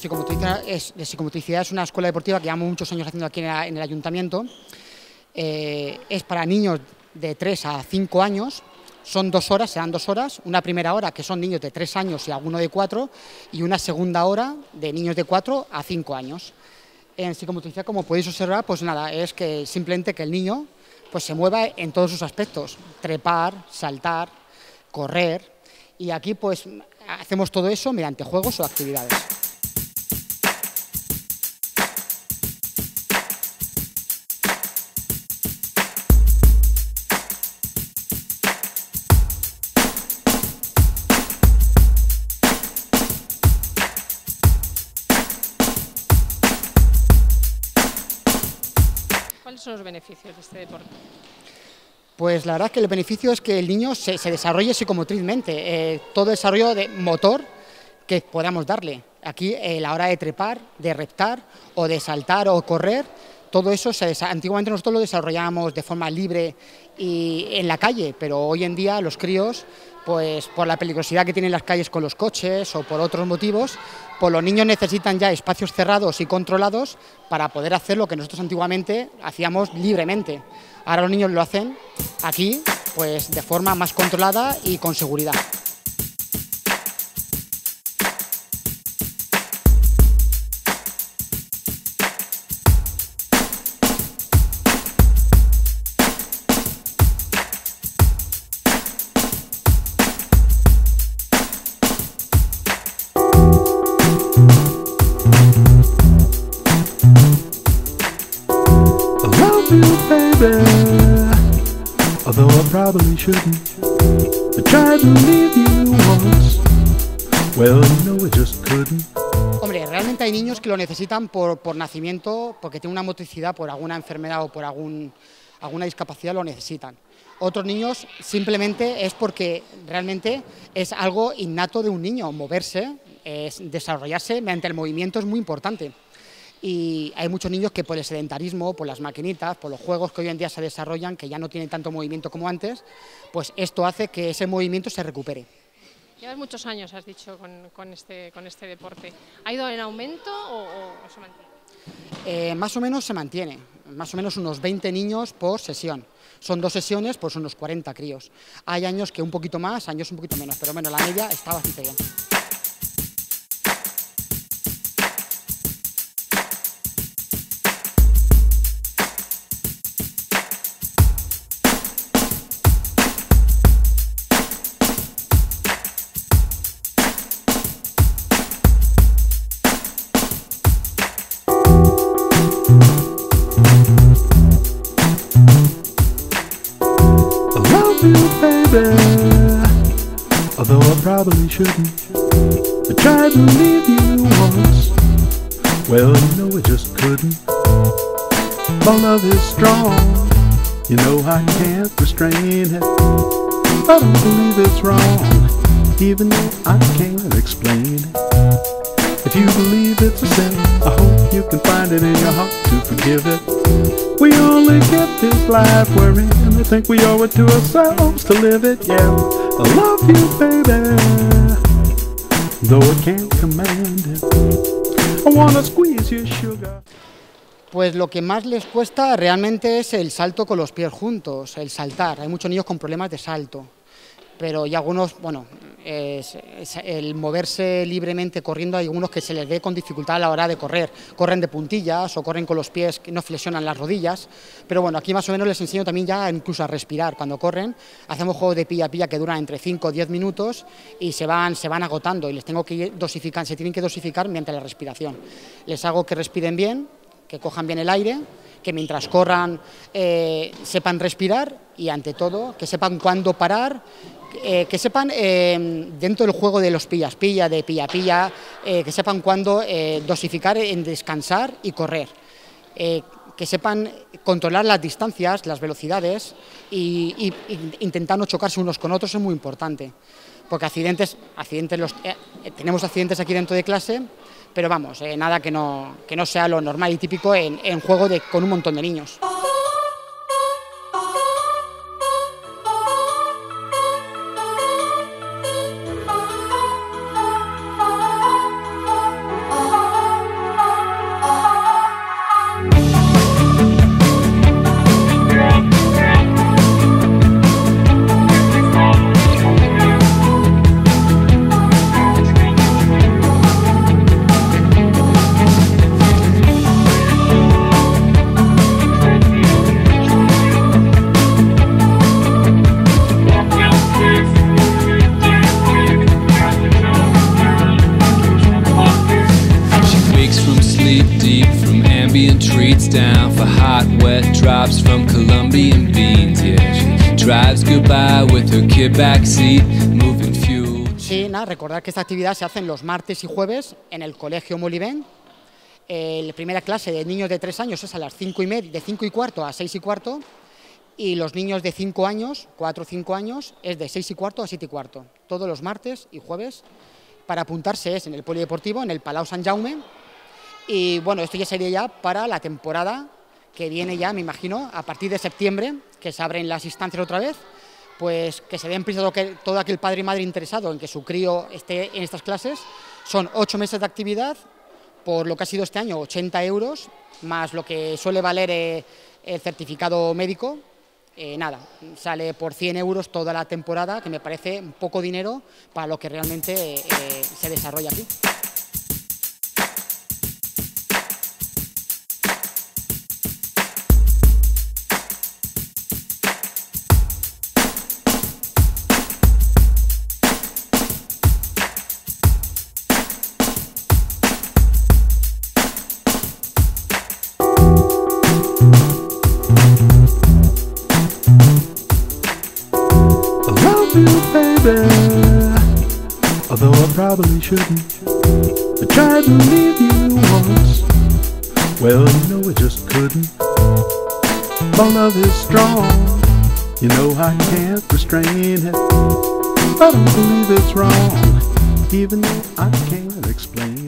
Psicomotricidad es una escuela deportiva que llevamos muchos años haciendo aquí en el ayuntamiento. Es para niños de 3 a 5 años, son 2 horas, se dan 2 horas, una primera hora que son niños de 3 años y alguno de 4, y una segunda hora de niños de 4 a 5 años. En psicomotricidad, como podéis observar, pues nada, es que simplemente que el niño pues se mueva en todos sus aspectos, trepar, saltar, correr, y aquí pues hacemos todo eso mediante juegos o actividades. ¿Cuáles son los beneficios de este deporte? Pues la verdad es que el beneficio es que el niño se desarrolle psicomotrizmente, todo desarrollo de motor que podamos darle. Aquí a la hora de trepar, de reptar o de saltar o correr, todo eso antiguamente nosotros lo desarrollábamos de forma libre y en la calle, pero hoy en día los críos, pues por la peligrosidad que tienen las calles con los coches o por otros motivos, pues los niños necesitan ya espacios cerrados y controlados para poder hacer lo que nosotros antiguamente hacíamos libremente. Ahora los niños lo hacen aquí, pues de forma más controlada y con seguridad. Although I probably shouldn't, I tried to leave you once. Well, you know I just couldn't. Hombre, realmente hay niños que lo necesitan por nacimiento, porque tienen una motricidad, por alguna enfermedad o por alguna discapacidad lo necesitan. Otros niños simplemente es porque realmente es algo innato de un niño, moverse, desarrollarse mediante el movimiento es muy importante. Y hay muchos niños que por el sedentarismo, por las maquinitas, por los juegos que hoy en día se desarrollan, que ya no tienen tanto movimiento como antes, pues esto hace que ese movimiento se recupere. Llevas muchos años, has dicho, con este deporte. ¿Ha ido en aumento o se mantiene? Más o menos se mantiene, más o menos unos 20 niños por sesión. Son 2 sesiones, pues unos 40 críos. Hay años que un poquito más, años un poquito menos, pero bueno, la media está bastante bien. Although I probably shouldn't, I tried to leave you once. Well, you know I just couldn't. My love is strong, you know I can't restrain it. I don't believe it's wrong, even though I can't explain it. If you believe it's a sin, I hope you can find it in your heart to forgive it. We only get this life we're in, I think we owe it to ourselves to live it, yeah. I love you, baby, though I can't command it. I wanna squeeze your sugar. Pues lo que más les cuesta realmente es el salto con los pies juntos, el saltar. Hay muchos niños con problemas de salto, pero y algunos, bueno, el moverse libremente corriendo, hay algunos que se les ve con dificultad a la hora de correr, corren de puntillas o corren con los pies que no flexionan las rodillas, pero bueno, aquí más o menos les enseño también ya incluso a respirar. Cuando corren hacemos juegos de pilla-pilla que duran entre 5 o 10 minutos y se van agotando y les tengo que ir dosificando, se tienen que dosificar mediante la respiración. Les hago que respiren bien, que cojan bien el aire, que mientras corran sepan respirar y ante todo que sepan cuándo parar, que sepan dentro del juego de los pillas-pilla, de pilla-pilla, que sepan cuándo dosificar en descansar y correr, que sepan controlar las distancias, las velocidades y intentar no chocarse unos con otros es muy importante, porque tenemos accidentes aquí dentro de clase, pero vamos, nada que no sea lo normal y típico en juego con un montón de niños. streets down for hot, wet drops from Colombian beans. Yeah, she drives goodbye with her kid backseat, moving fuel. Sí, nada, recordar que esta actividad se hace los martes y jueves en el Colegio Molivén. La primera clase de niños de 3 años es a las 5:30, de 5:15 a 6:15, y los niños de 5 años, 4 o 5 años, es de 6:15 a 7:15, todos los martes y jueves. Para apuntarse es en el Polideportivo, en el Palau Sant Jaume, y bueno, esto ya sería ya para la temporada que viene ya, me imagino, a partir de septiembre, que se abren las instancias otra vez, pues que se den prisa todo aquel padre y madre interesado en que su crío esté en estas clases. Son 8 meses de actividad, por lo que ha sido este año, 80 euros, más lo que suele valer el certificado médico. Nada, sale por 100 euros toda la temporada, que me parece un poco dinero para lo que realmente se desarrolla aquí. Baby, although I probably shouldn't. I tried to leave you once. Well, you know I just couldn't. My love is strong. You know I can't restrain it. I don't believe it's wrong, even though I can't explain.